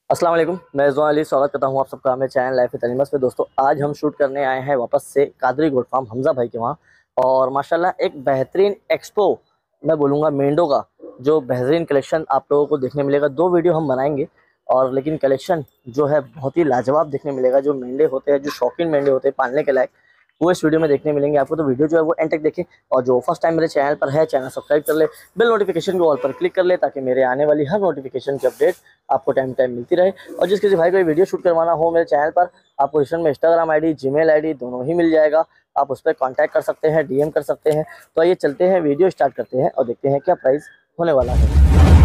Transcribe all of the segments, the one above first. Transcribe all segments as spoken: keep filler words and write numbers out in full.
अस्सलाम वालेकुम, मैं रिजवान अली स्वागत करता हूं आप सबका हमें चैनल लाइफ तनीमस पे। दोस्तों, आज हम शूट करने आए हैं वापस से कादरी गोट फार्म हमजा भाई के वहाँ। और माशाल्लाह एक बेहतरीन एक्सपो, मैं बोलूँगा मेंढों का जो बेहतरीन कलेक्शन आप लोगों को देखने मिलेगा। दो वीडियो हम बनाएंगे और लेकिन कलेक्शन जो है बहुत ही लाजवाब देखने मिलेगा। जो मेंढे होते हैं, जो शौकीन मेंढे होते हैं पालने के लायक, वो इस वीडियो में देखने मिलेंगे आपको। तो वीडियो जो है वो एंड तक देखें, और जो फर्स्ट टाइम मेरे चैनल पर है, चैनल सब्सक्राइब कर ले, बेल नोटिफिकेशन को ऑल पर क्लिक कर ले, ताकि मेरे आने वाली हर नोटिफिकेशन की अपडेट आपको टाइम टाइम मिलती रहे। और जिस किसी भाई को ये वीडियो शूट करवाना हो मेरे चैनल पर, आपको डिस्क्रिप्शन में इंस्टाग्राम आईडी, जीमेल आईडी दोनों ही मिल जाएगा। आप उस पर कॉन्टैक्ट कर सकते हैं, डीएम कर सकते हैं। तो आइए चलते हैं, वीडियो स्टार्ट करते हैं और देखते हैं क्या प्राइस होने वाला है।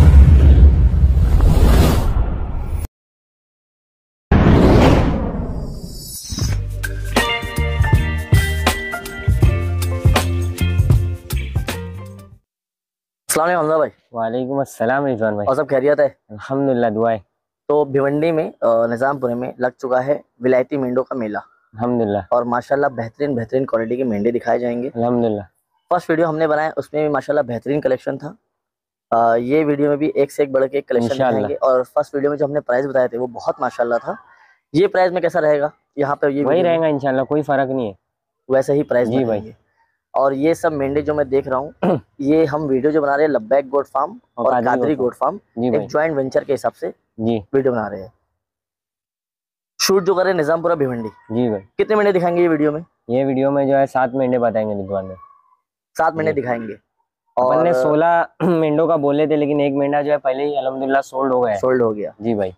अस्सलाम वालेकुम हमजा भाई। वालेकुम अस्सलाम रिजवान भाई। और सब खैरियत है? अल्हम्दुलिल्लाह, दुआएं। तो भिवंडी में अ, निज़ामपुरे में लग चुका है विलायती मेंढों का मेला। अल्हम्दुलिल्लाह और माशाल्लाह बेहतरीन बेहतरीन क्वालिटी के मेंढे दिखाए जाएंगे। अल्हम्दुलिल्लाह। फर्स्ट वीडियो हमने बनाया उसमें भी माशाल्लाह बेहतरीन कलेक्शन था। आ, ये वीडियो में भी एक से एक बढ़ के एक कलेक्शन दिखाएंगे। और फर्स्ट वीडियो में जो हमने प्राइस बताए थे वो बहुत माशाल्लाह था। ये प्राइस में कैसा रहेगा यहाँ पे? ये वही रहेगा इंशाल्लाह, कोई फर्क नहीं है, वैसे ही प्राइस जी भाई। और ये सब मेंढे जो मैं देख रहा हूँ ये हम वीडियो जो बना रहे हैं लब्बैक गोट फार्म और कादरी गोट फार्म, एक ज्वाइंट वेंचर के हिसाब से जी वीडियो बना रहे हैं। शूट जो कर रहे हैं निजामपुरा भिवंडी। जी भाई। कितने मेंढे दिखाएंगे ये वीडियो में? ये वीडियो में जो है सात मेंढे बताएंगे रिजवान में, सात मेंढे दिखाएंगे। और अपन ने सोलह मेंढों का बोले थे, लेकिन एक मेंढा जो है पहले ही अल्हम्दुलिल्लाह सोल्ड हो गया सोल्ड हो गया जी भाई।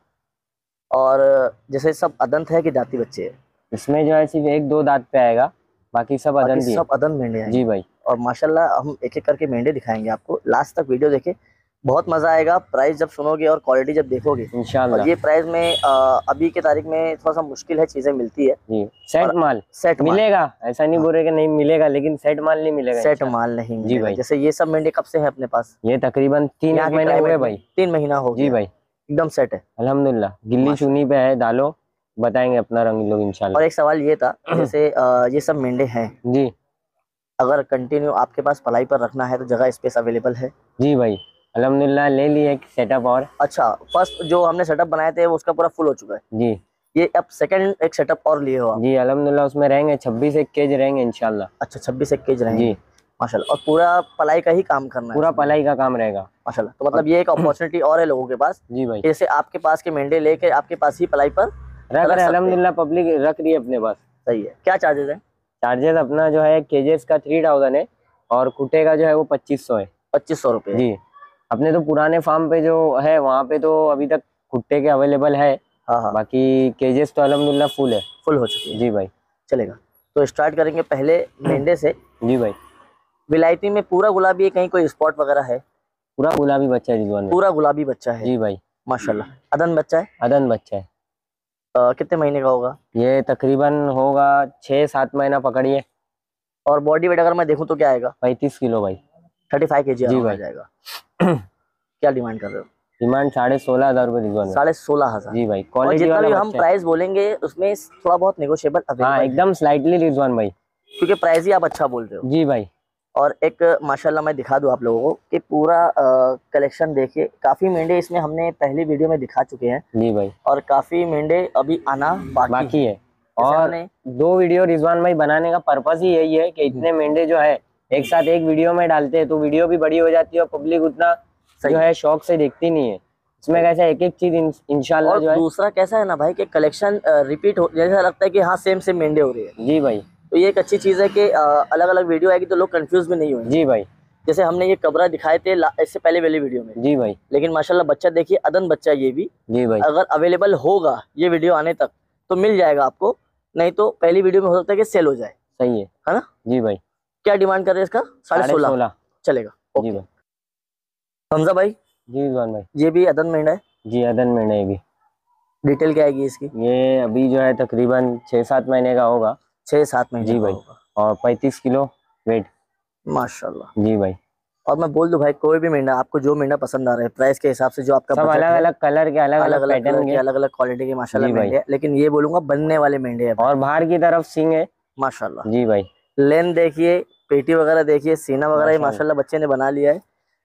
और जैसे सब अदंत है कि दाती बच्चे है? इसमें जो है सिर्फ एक दो दांत पे आएगा, बाकी सब अदंत ही है। सब अदंत मेंढे हैं जी भाई। और माशाल्लाह हम एक एक करके मेंढे दिखाएंगे आपको, लास्ट तक वीडियो देखे, बहुत मजा आएगा। प्राइस जब सुनोगे और क्वालिटी जब देखोगे इंशाल्लाह। ये प्राइस में आ, अभी के तारीख में थोड़ा सा मुश्किल है, चीजें मिलती है जी। सेट माल सेट मिलेगा, ऐसा नहीं बोल रहे कि नहीं मिलेगा, लेकिन सेट माल नहीं मिलेगा, सेट माल नहीं जी भाई। जैसे ये सब मेंढे कब से है अपने पास? ये तकरीबन तीन महीने हुए भाई, तीन महीना हो जी भाई, एकदम सेट है अल्हम्दुलिल्लाह। गिल्ली चुनी पे है, डालो बताएंगे अपना रंग लोग इंशाल्लाह। और एक सवाल ये था, जैसे आ, ये सब मेंढे हैं जी, अगर कंटिन्यू आपके पास पलाई पर रखना है तो जगह स्पेस अवेलेबल है? जी भाई अल्हम्दुलिल्लाह, ले लिए एक सेटअप। और अच्छा, फर्स्ट जो हमने सेटअप बनाए थे वो उसका पूरा फुल हो चुका है जी। ये अब सेकंड एक सेटअप और लिए हो जी अल्हम्दुलिल्लाह, उसमें रहेंगे छब्बीस एक केज रहेंगे इंशाल्लाह। अच्छा, छब्बीस एक केज रहेंगे जी माशाल्लाह। और पूरा पलाई का ही काम करना है? पूरा पलाई का काम रहेगा माशाल्लाह। तो मतलब ये एक अपॉर्चुनिटी और है लोगों के पास जी भाई, जैसे आपके पास के मेंढे लेके आपके पास ही पलाई पर रख रहे, अल्हम्दुलिल्लाह पब्लिक रख रही है अपने पास। सही है। क्या चार्जेस है? चार्जेस अपना जो है केजेस का थ्री थाउजेंड है, और कुटे का जो है वो पच्चीस सौ है। पच्चीस सौ रुपये जी। अपने तो पुराने फार्म पे जो है वहाँ पे तो अभी तक कुट्टे के अवेलेबल है। हाँ हाँ। बाकी केजेस तो अल्हम्दुलिल्लाह फुल है, फुल हो चुकी है जी भाई। चलेगा, तो स्टार्ट करेंगे पहले मेंढे से जी भाई। विलायती में पूरा गुलाबी है, कहीं कोई स्पॉट वगैरह है? पूरा गुलाबी बच्चा है रिजवान, पूरा गुलाबी बच्चा है जी भाई माशाल्लाह। अदन बच्चा है? अदन बच्चा है। आ, कितने महीने का होगा ये? तकरीबन होगा छः सात महीना पकड़िए। और बॉडी वेट अगर मैं देखूं तो क्या आएगा? पैंतीस किलो भाई, थर्टी फाइव के जी जी भाई जाएगा। क्या डिमांड कर रहे हो? डिमांड साढ़े सोलह हजार रुपये रिजवान, साढ़े सोलह हजार जी भाई। क्वालिटी जितना भी हम प्राइस बोलेंगे उसमें थोड़ा बहुत नेगोशिएबल हाँ, एकदम स्लाइटली रिजवान भाई, क्योंकि प्राइस ही आप अच्छा बोल रहे हो जी भाई। और एक माशाल्लाह मैं दिखा दूं आप लोगों को कि पूरा कलेक्शन देखिए, काफी मेंढे इसमें हमने पहली वीडियो में दिखा चुके हैं जी भाई, और काफी मेंढे अभी आना बाकी, बाकी है। और दो वीडियो रिजवान भाई बनाने का पर्पस ही यही है कि इतने मेंढे जो है एक साथ एक वीडियो में डालते हैं तो वीडियो भी बड़ी हो जाती है और पब्लिक उतना जो है शौक से देखती नहीं है। इसमें कैसा एक एक चीज इंशाल्लाह जो है। दूसरा कैसा है ना भाई कि कलेक्शन रिपीट हो, जैसा लगता है कि हाँ सेम सेम मेंढे हो रही है जी भाई। तो ये एक अच्छी चीज है कि अलग अलग वीडियो आएगी तो लोग कंफ्यूज भी नहीं हुए जी भाई। जैसे हमने ये कबरा दिखाए थे इससे पहले वाली वीडियो में जी भाई, लेकिन माशाल्लाह बच्चा देखिए, अदन बच्चा ये भी जी भाई। अगर अवेलेबल होगा ये वीडियो आने तक तो मिल जाएगा आपको, नहीं तो पहली वीडियो में हो सकता है कि सेल हो जाए। सही है है ना जी भाई। क्या डिमांड कर रहे हैं इसका? साढ़े सोलह चलेगा जी भाई। हमजा भाई जी रिजवान भाई, ये भी अदन मेंढा है जी? अदन मेंढा है भी। डिटेल क्या आएगी इसकी? ये अभी जो है तकरीबन छः सात महीने का होगा, छः सात महीने जी भाई, और पैंतीस किलो वेट माशाल्लाह जी भाई। और मैं बोल दूं भाई, कोई भी मेंढा आपको जो मेंढा पसंद आ रहा है प्राइस के हिसाब से, जो आपका सब अलग अलग कलर के, अलग अलग पैटर्न के, अलग अलग क्वालिटी के माशाल्लाह मेंढे, लेकिन ये बोलूंगा बनने वाले मेंढे हैं। और बाहर की तरफ सींग है माशाल्लाह जी भाई। लेंथ देखिए, पेटी वगैरह देखिए, सीना वगैरह माशाल्लाह बच्चे ने बना लिया है।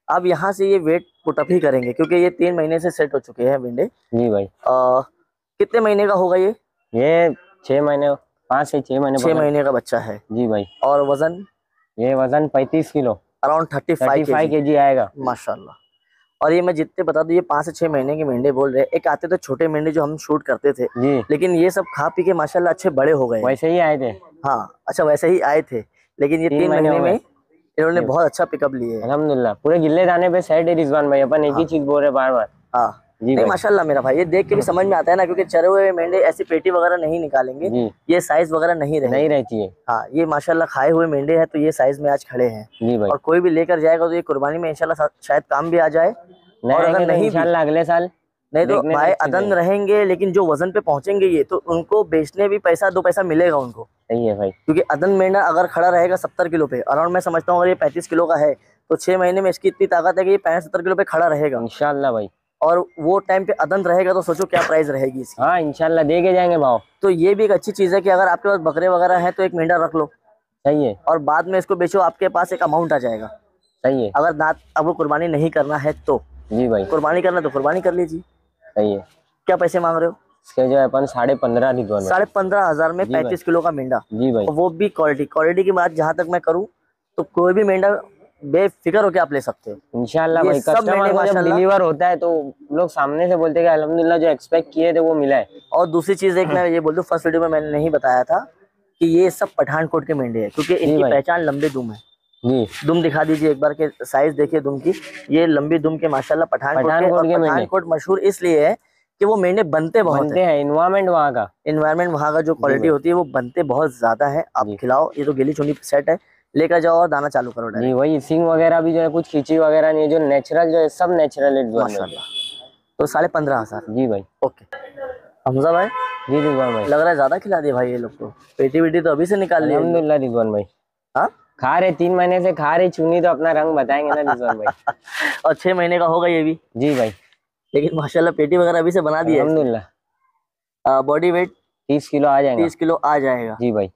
आप यहाँ से ये वेट पुटअप ही करेंगे क्योंकि ये तीन महीने से सेट हो चुके हैं मेंढे। जी भाई। आ, कितने महीने का होगा ये? ये छह महीने, पाँच से छह महीने छह महीने का बच्चा है। जी भाई। और वजन? ये वजन पैंतीस किलो, अराउंड थर्टी फाइव के जी आएगा माशाल्लाह। और ये मैं जितने बता दूं, ये पाँच से छह महीने के मेंढे बोल रहे हैं। एक आते तो छोटे मेंढे जो हम शूट करते थे जी, लेकिन ये सब खा पी के माशाल्लाह अच्छे बड़े हो गए। वैसे ही आए थे। हाँ अच्छा, वैसे ही आए थे, लेकिन ये तीन महीने में इन्होंने बहुत अच्छा पिकअप लिए। अल्हम्दुलिल्लाह पूरे गिल्ले दाने पे सेट है रिजवान भाई। अपन एक ही चीज बोल रहे बार बार। हाँ जी भाई माशाल्लाह मेरा भाई, ये देख के भी समझ में आता है ना, क्योंकि चरे हुए मेंढे ऐसी पेटी वगैरह नहीं निकालेंगे जी। ये साइज वगैरह नहीं रहे नहीं रहती है। हाँ ये माशाल्लाह खाए हुए मेंढे हैं तो ये साइज में आज खड़े हैं जी भाई। और कोई भी लेकर जाएगा तो ये कुर्बानी में इंशाल्लाह शायद काम भी आ जाए। और अगर नहीं इंशाल्लाह अगले साल नहीं तो भाई अदन रहेंगे, लेकिन जो वजन पे पहुंचेंगे ये तो उनको बेचने भी पैसा दो पैसा मिलेगा उनको। सही है भाई, क्योंकि अदन मेंढा अगर खड़ा रहेगा सत्तर किलो पे अराउंड, मैं समझता हूँ अगर ये पैंतीस किलो का है तो छह महीने में इसकी इतनी ताकत है कि ये पैंसठ सत्तर किलो पे खड़ा रहेगा इंशाल्लाह भाई। और वो टाइम पे अदन रहेगा तो सोचो क्या प्राइस रहेगी इसकी। हाँ इंशाल्लाह दे के जाएंगे भाव। तो ये भी एक अच्छी चीज है कि अगर आपके पास बकरे वगैरह है तो एक मेंढा रख लो। सही है। और बाद में इसको बेचो, आपके पास एक अमाउंट आ जाएगा। सही है। अगर दांत अब वो कुर्बानी नहीं करना है तो जी भाई, कुर्बानी करना तो कुर्बानी कर लीजिए। सही है। क्या पैसे मांग रहे हो? इसके जो अपन साढ़े पंद्रह रिजवान साढ़े पंद्रह हजार में पैंतीस किलो का मेंढा जी भाई। वो भी क्वालिटी क्वालिटी की बात जहाँ तक मैं करूँ तो कोई भी मेंढा बेफिक्र होकर आप ले सकते हो इंशाल्लाह भाई। कस्टमर को जब डिलीवर होता है तो लोग सामने से बोलते हैं कि अल्हम्दुलिल्लाह जो एक्सपेक्ट किए थे वो मिला है। और दूसरी चीज एक मैं ये बोल दूं, फर्स्ट वीडियो में मैंने नहीं बताया था कि ये सब पठानकोट के मेंढे हैं, क्योंकि इनकी पहचान लंबे दुम है जी। दुम दिखा दीजिए एक बार के साइज देखिए दुम की, ये लंबी दुम के माशाल्लाह पठानकोट के। और पठानकोट मशहूर इसलिए है कि वो मेंढे बनते बहुत बनते हैं। इन्वायरमेंट वहाँ का इन्वायरमेंट वहाँ का जो क्वालिटी होती है वो बनते बहुत ज्यादा है। आप खिलाओ, ये तो गिली चुनी सेट है, लेकर जाओ और दाना चालू करो जी। वही सिंग वगैरह भी जो है कुछ खींची वगैरह नहीं है, जो नेचुरल जो है सब नेचुरल है माशाल्लाह। तो साढ़े पंद्रह हजार जी भाई। ओके हमजा भाई जी रिजवान भाई, लग रहा है ज्यादा खिला दिए भाई ये लोग को। पेटी वेटी तो अभी से निकाल ली अल्हम्दुलिल्लाह रिजवान भाई। हाँ खा रहे तीन महीने से खा रहे, चुनी तो अपना रंग बताएंगे ना रिजवान भाई। और छह महीने का होगा ये भी जी भाई, लेकिन माशाल्लाह पेटी वगैरह अभी से बना दिया अल्हम्दुलिल्लाह। बॉडी वेट तीस किलो आ जाएगा। तीस किलो आ जाएगा जी भाई।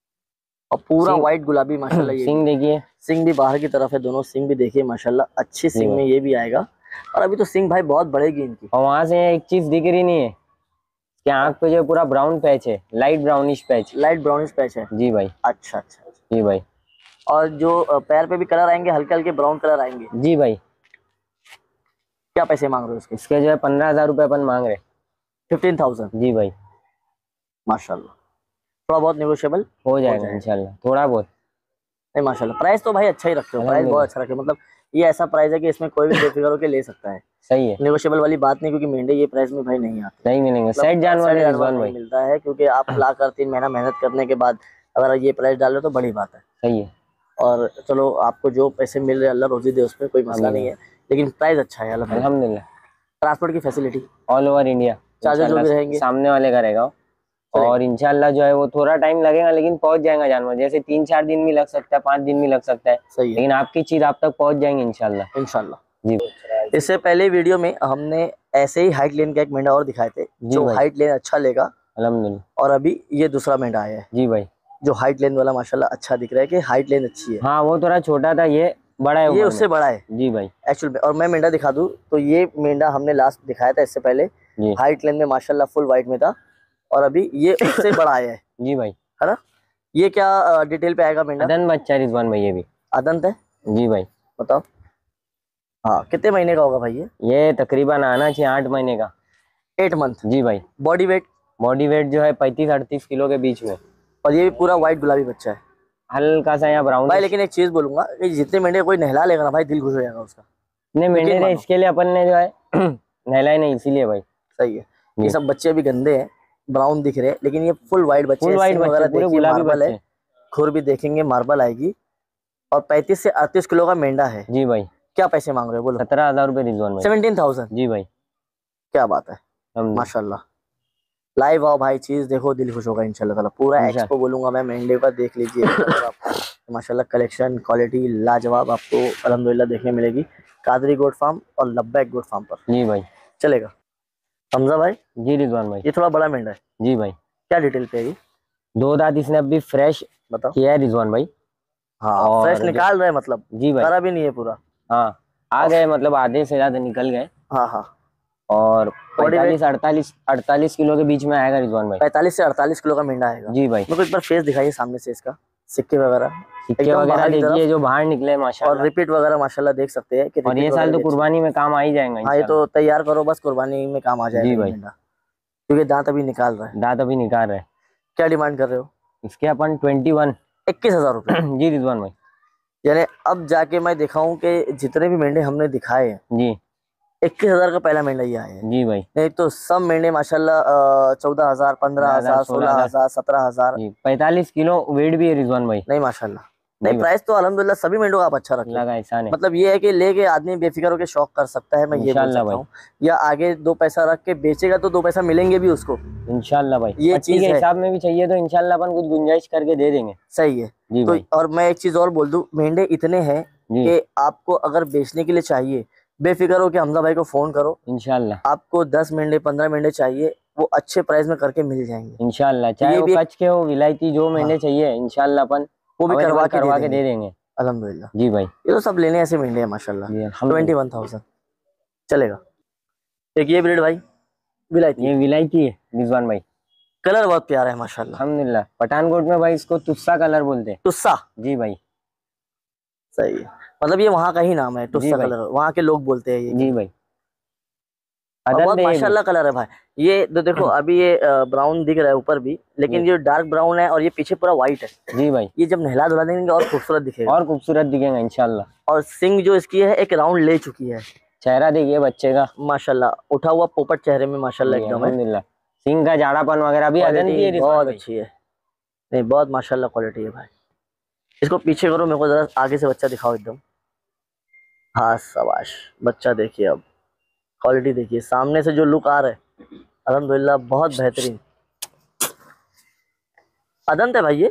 और पूरा व्हाइट गुलाबी माशाल्लाह। ये सिंग देखिए, सिंग भी बाहर की तरफ है, दोनों सिंग भी देखिए माशाल्लाह अच्छी सिंग में ये भी आएगा। और अभी तो सिंग भाई बहुत बढ़ेगी इनकी। और वहां से एक चीज दिख रही नहीं है कि आंख पे जो पूरा ब्राउन पैच है, light brownish patch light brownish patch है जी भाई। अच्छा अच्छा जी भाई। और जो पैर पे भी कलर आएंगे हल्के हल्के ब्राउन कलर आएंगे जी भाई। क्या पैसे मांग रहे हो इसके? इसके जो है पंद्रह हजार रुपए अपन मांग रहे। फिफ्टीन थाउजेंड जी भाई माशाल्लाह। थोड़ा बहुत नेगोशिएबल हो जाएगा इंशाल्लाह, थोड़ा बहुत नहीं माशाल्लाह। प्राइस तो भाई अच्छा ही रखते हो, प्राइस बहुत अच्छा रखे, मतलब ये ऐसा प्राइस है कि इसमें कोई भी बेफिक्र होकर ले सकता है। सही है, नेगोशिएबल वाली बात नहीं, क्योंकि मेंढे ये प्राइस में भाई नहीं आते, नहीं मिलेंगे। सेट जानवर नहीं मिलता है, क्योंकि आप ला कर तीन महीना मेहनत करने के बाद अगर ये प्राइस डाल रहे तो बड़ी बात है। सही है। और चलो आपको जो पैसे मिल रहे अल्लाह रोजी दे, उसमें कोई मसला नहीं है, लेकिन प्राइस अच्छा है अल्हम्दुलिल्लाह। ट्रांसपोर्ट की facility all over India, charges जो भी रहेंगे सामने वाले का रहेगा। और इंशाल्लाह जो है वो थोड़ा टाइम लगेगा, लेकिन पहुंच जाएगा जानवर। जैसे तीन चार दिन भी लग सकता है, पाँच दिन भी लग सकता है, सही है, लेकिन आपकी चीज आप तक पहुंच जाएंगे इंशाल्लाह इंशाल्लाह जी। इससे पहले वीडियो में हमने ऐसे ही हाइट लेन का एक मेंढा और दिखाए थे जो हाइट लेन अच्छा लेगा अल्हम्दुलिल्लाह। और अभी ये दूसरा मेंढा आया है जी भाई, जो हाइट लेन वाला माशाल्लाह अच्छा दिख रहा है कि हाइट लेन अच्छी है। हाँ वो थोड़ा छोटा था, ये बड़ा है, ये उससे बड़ा है जी भाई एक्चुअल में। और मैं मेंढा दिखा दूं तो ये मेंढा हमने लास्ट दिखाया था इससे पहले, हाइट लेन में माशाल्लाह फुल व्हाइट में था, और अभी ये उससे बड़ा आया है जी भाई, है ना। ये क्या डिटेल पे आएगा मेंढा? अदन बच्चा रिजवान भाई, ये भी अदंत है जी भाई। बताओ हाँ कितने महीने का होगा भाई ये? ये तकरीबन आना चाहिए आठ महीने का, एट मंथ जी भाई। बॉडी वेट बॉडी वेट जो है पैंतीस अड़तीस किलो के बीच में, और ये भी पूरा व्हाइट गुलाबी बच्चा है, हल्का सा यहाँ ब्राउन भाई। लेकिन एक चीज बोलूंगा, जितने मेंढे कोई नहला लेगा ना भाई दिल खुश हो जाएगा उसका। नहीं मेंढे ने इसके लिए अपन ने जो है नहलाए नहीं, इसीलिए भाई सही है। ये सब बच्चे भी गंदे हैं, ब्राउन दिख रहे हैं, लेकिन ये फुल व्हाइट बच्चे, फुल व्हाइट बच्चे, गुलाबी बच्चे है। खुर भी देखेंगे मार्बल आएगी, और पैंतीस से अड़तीस किलो का मेंढा है जी भाई। क्या पैसे मांग रहे हो बोलो? सत्रह हजार रुपए रिजवान भाई। सेवनटीन थाउजेंड जी भाई, क्या बात है माशाल्लाह। लाइव आओ भाई, चीज देखो दिल खुश होगा इंशाल्लाह ताला। पूरा एक्सपो बोलूंगा मैं मेंढे का, देख लीजिए माशाल्लाह कलेक्शन क्वालिटी लाजवाब आपको अल्हम्दुलिल्लाह देखने मिलेगी कादरी गोट फार्म और लब्बैक गोट फार्म पर जी भाई। चलेगा हमजा भाई जी रिजवान भाई। ये थोड़ा बड़ा मेंढा है जी भाई, क्या डिटेल पे है? दो दांत इसने अभी फ्रेश बताओ किया है रिजवान भाई। हाँ फ्रेश निकाल रहे मतलब जी भाई, करा भी नहीं है पूरा। हाँ आ गए, मतलब आधे से ज्यादा निकल गए। हाँ हाँ। और पैंतालीस अड़तालीस अड़तालीस किलो के बीच में आएगा रिजवान भाई। पैंतालीस से अड़तालीस किलो का मेंढा आएगा जी भाई। मेरे को एक बार फेस दिखाइए सामने से इसका, सिक्के वगैरह सिक्के वगैरह देखिए जो बाहर निकले माशाल्लाह, और रिपीट वगैरह माशाल्लाह देख सकते हैं कि और ये साल तो कुर्बानी में काम आ ही जाएगा। हाँ, ये तो तैयार करो बस, कुर्बानी में काम आ जाएगा जी भाई, क्योंकि दांत अभी निकाल रहा है। दांत अभी निकाल रहे हैं। क्या डिमांड कर रहे हो इसके? अपन ट्वेंटी वन इक्कीस हजार रुपए जी रिजवान भाई। यानी अब जाके मैं दिखाऊं कि जितने भी मेंढे हमने दिखाए हैं जी, इक्कीस हजार का पहला मेंढा ही आया है जी भाई। नहीं तो सब मेंढे माशाल्लाह चौदह हजार पंद्रह हजार सोलह हजार सत्रह हजार पैंतालीस किलो वेट भी है रिजवान भाई। नहीं माशाल्लाह, नहीं प्राइस तो अल्हम्दुलिल्लाह सभी मेंढों का आप अच्छा रखा लगा, ऐसा नहीं। मतलब ये है कि लेके आदमी बेफिक्र होकर शौक कर सकता है, मैं ये बोल सकता हूँ। या आगे दो पैसा रख के बेचेगा तो दो पैसा मिलेंगे भी उसको इंशाल्लाह भाई। ये चीज के हिसाब में भी चाहिए तो इंशाल्लाह अपन कुछ गुंजाइश करके दे देंगे। सही है जी तो भाई। और मैं एक चीज और बोल दूं, मेंढे इतने हैं कि आपको अगर बेचने के लिए चाहिए बेफिक्र हो कि हमजा भाई को फोन करो, इंशाल्लाह आपको दस मेंढे पंद्रह मेंढे चाहिए वो अच्छे प्राइस में करके मिल जाएंगे इंशाल्लाह। चाहे वो कच्छ के हो विलायती, जो मेंढे चाहिए इंशाल्लाह अपन वो भी करवा के करवा के दे देंगे अल्हम्दुलिल्लाह जी भाई। ये तो सब लेने ऐसे मेंढे हैं माशाल्लाह। ट्वेंटी वन थाउजेंड चलेगा। एक ये ब्रीड भाई विलायती, ये विलायती है रिजवान भाई। कलर बहुत प्यारा है माशाल्लाह अल्हम्दुलिल्लाह। पठानकोट में भाई इसको तुस्सा कलर बोलते हैं। तुस्सा जी भाई, सही है। मतलब ये वहाँ का ही नाम है तुस्सा कलर, वहाँ के लोग बोलते हैं ये जी भाई। बहुत माशाल्लाह कलर है भाई। ये तो देखो अभी ये ब्राउन दिख रहा है ऊपर भी, लेकिन ये डार्क ब्राउन है और ये पीछे पूरा व्हाइट है जी भाई। ये जब नहला धुला देंगे और खूबसूरत दिखेगा, और खूबसूरत दिखेगा इंशाल्लाह। और सिंग जो इसकी है एक राउंड ले चुकी है। चेहरा देखिए बच्चे का माशाल्लाह, उठा हुआ पोपट चेहरे में माशाल्लाह एकदम अल्हम्दुलिल्लाह। सिंग का जाड़ापन वगैरह भी अदन की है, बहुत अच्छी है। नहीं बहुत माशाल्लाह क्वालिटी है भाई। इसको पीछे करो, मेरे को जरा आगे से बच्चा दिखाओ एकदम। हाँ शाबाश, बच्चा देखिए, अब क्वालिटी देखिए, सामने से जो लुक आ रहा है अल्हम्दुलिल्लाह बहुत बेहतरीन। अदंत है भाई ये,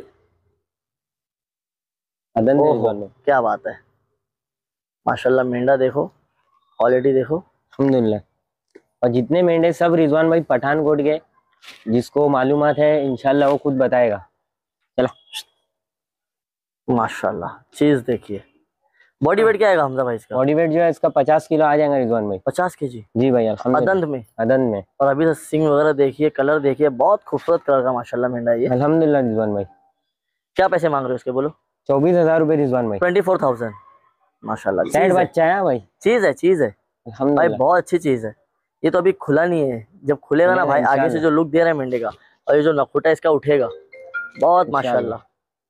अदंत है, क्या बात है माशाल्लाह। मेंढा देखो, क्वालिटी देखो अल्हम्दुलिल्लाह। और जितने मेंढे सब रिजवान भाई पठानकोट के, जिसको मालूमात है इंशाल्लाह वो खुद बताएगा। चलो माशाल्लाह, चीज देखिए। बॉडी वेट क्या आएगा हमजा भाई इसका? बॉडी वेट जो है इसका पचास किलो आ जाएगा रिजवान भाई। पचास केजी जी भाई अदंत में, अदंत में। और अभी तो सिंग वगैरह देखिए, कलर देखिए, बहुत खूबसूरत कलर का माशाल्लाह मेंढा ये अल्हम्दुलिल्लाह रिजवान भाई। क्या पैसे मांग रहे हो इसके बोलो? चौबीस हजार रुपए रिजवान भाई। ट्वेंटी फोर थाउजेंड माशाल्लाह। सेट बच्चा है भाई, चीज है चीज है भाई, बहुत अच्छी चीज है। ये तो अभी खुला नहीं है, जब खुलेगा ना भाई आगे से जो लुक दे रहा है मेंढे का, और ये जो नखुटा इसका उठेगा बहुत माशाल्लाह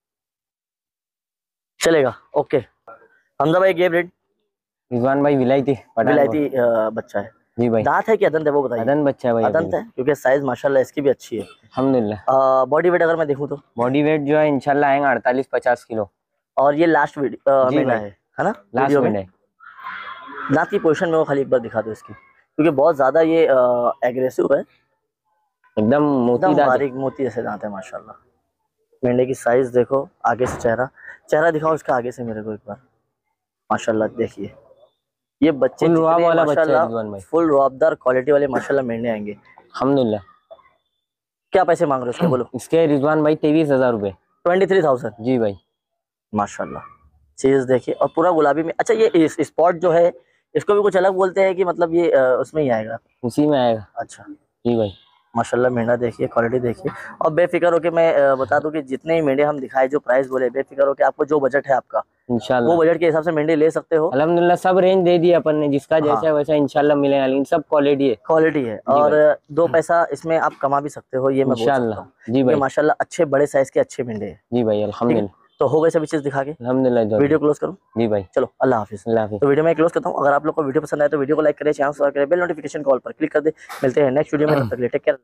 चलेगा। ओके हमजा भाई, ये ब्रीड रिजवान भाई विलायती विलायती बच्चा है जी भाई। दांत है कि अदंत है वो बताइए? अदंत बच्चा है भाई, अदंत है क्योंकि साइज माशाल्लाह इसकी भी अच्छी है अल्हम्दुलिल्लाह। बॉडी वेट अगर मैं देखूं तो बॉडी वेट जो है इंशाल्लाह आएगा अड़तालीस पचास किलो। और ये लास्ट मेंढा है है ना लास्ट मेंढा है। दांत की पोजीशन में वो खाली एक बार दिखा दो इसकी, क्योंकि बहुत ज्यादा ये एग्रेसिव है, एकदम मोती बारीक मोती जैसे दांत है माशाल्लाह। मेंढे की साइज देखो, आगे से चेहरा चेहरा दिखाओ इसका आगे से मेरे को एक बार माशाल्लाह। देखिए ये बच्चे फुल रॉब वाला बच्चा है, फुल रॉबदार क्वालिटी वाले माशाल्लाह मेंढे आएंगे अल्हम्दुलिल्लाह। क्या पैसे मांग रहे हो इसके बोलो? इसके रिजवान भाई तेईस हजार रुपए ट्वेंटी थ्री थाउजेंड जी भाई माशाल्लाह। चीज देखिए, और पूरा गुलाबी में। अच्छा ये स्पॉट जो है इसको भी कुछ अलग बोलते हैं कि मतलब ये उसमें ही आएगा? उसी में आएगा। अच्छा जी भाई माशाल्लाह। मेंढा देखिए, क्वालिटी देखिए, और बेफिक्र हो के मैं बता दूं कि जितने ही मेंढे हम दिखाए, जो प्राइस बोले, बेफिक्र हो के आपको जो बजट है आपका इंशाल्लाह वो बजट के हिसाब से मेंढे ले सकते हो अल्हम्दुलिल्लाह। सब रेंज दे दिया अपन ने, जिसका जैसा हाँ। वैसा इंशाल्लाह मिलेगा, लेकिन सब क्वालिटी है, क्वालिटी है। और दो पैसा इसमें आप कमा भी सकते हो, ये मैं इंशाल्लाह जी भाई। माशाल्लाह अच्छे बड़े साइज के अच्छे मेंढे हैं जी भाई अल्हम्दुलिल्लाह। तो हो गए सभी चीज दिखा के अल्हम्दुलिल्लाह। वीडियो क्लोज करूं जी भाई? चलो अल्लाह हाफिज। अल्लाह हाफिज। तो वीडियो में क्लोज करता हूं। अगर आप लोग को वीडियो पसंद आए तो वीडियो को लाइक करें, चैनल सब्सक्राइब करें, बेल नोटिफिकेशन कॉल पर क्लिक कर दे। मिलते हैं नेक्स्ट वीडियो में, तब तक के लिए टेक केयर।